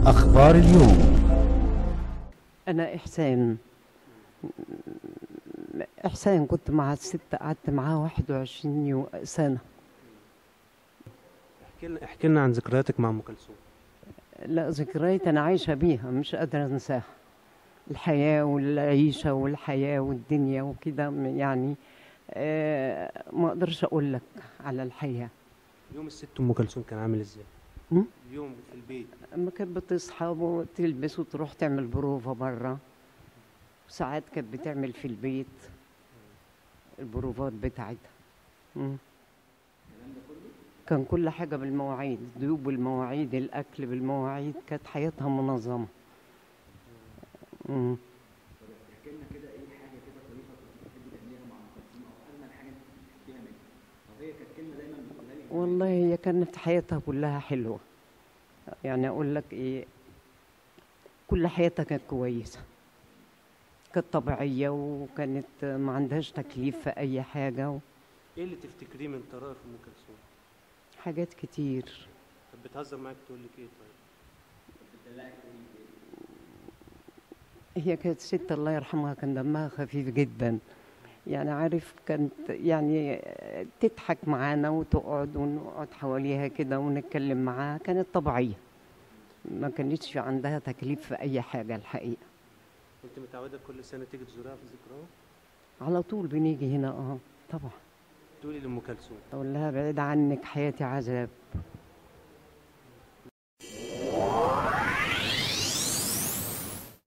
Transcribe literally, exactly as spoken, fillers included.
أخبار اليوم. أنا إحسان إحسان كنت مع الست، قعدت معاها واحد وعشرين يو- سنة. احكي لنا احكي لنا عن ذكرياتك مع ام كلثوم. لا، ذكريات أنا عايشة بيها مش قادرة أنساها. الحياة والعيشة والحياة والدنيا وكده يعني. آه ما أقدرش أقول لك على الحياة. يوم الست ام كلثوم كان عامل ازاي؟ م? اليوم في البيت. أما كانت بتصحى وتلبس وتروح تعمل بروفة برا، وساعات كانت بتعمل في البيت البروفات بتاعتها. م. كان كل حاجة بالمواعيد، الضيوف بالمواعيد، الأكل بالمواعيد، كانت حياتها منظمة. مم. والله هي كانت حياتها كلها حلوة. يعني أقول لك إيه، كل حياتها كانت كويسة، كانت طبيعية، وكانت ما عندهاش تكليف في أي حاجة و... ايه اللي تفتكريه من طرائف ام كلثوم؟ حاجات كتير. كانت بتهزر معاك تقول لك ايه طيب؟ هي كانت ست الله يرحمها، كان دمها خفيف جدا. يعني عارف، كانت يعني تضحك معانا وتقعد ونقعد حواليها كده ونتكلم معاها، كانت طبيعية، ما كانتش عندها تكليف في أي حاجة الحقيقة. كنت متعوده كل سنه تيجي تزورها في ذكرها؟ على طول بنيجي هنا، اه طبعا. تقولي لام كلثوم. أقول لها بعيد عنك حياتي عذاب.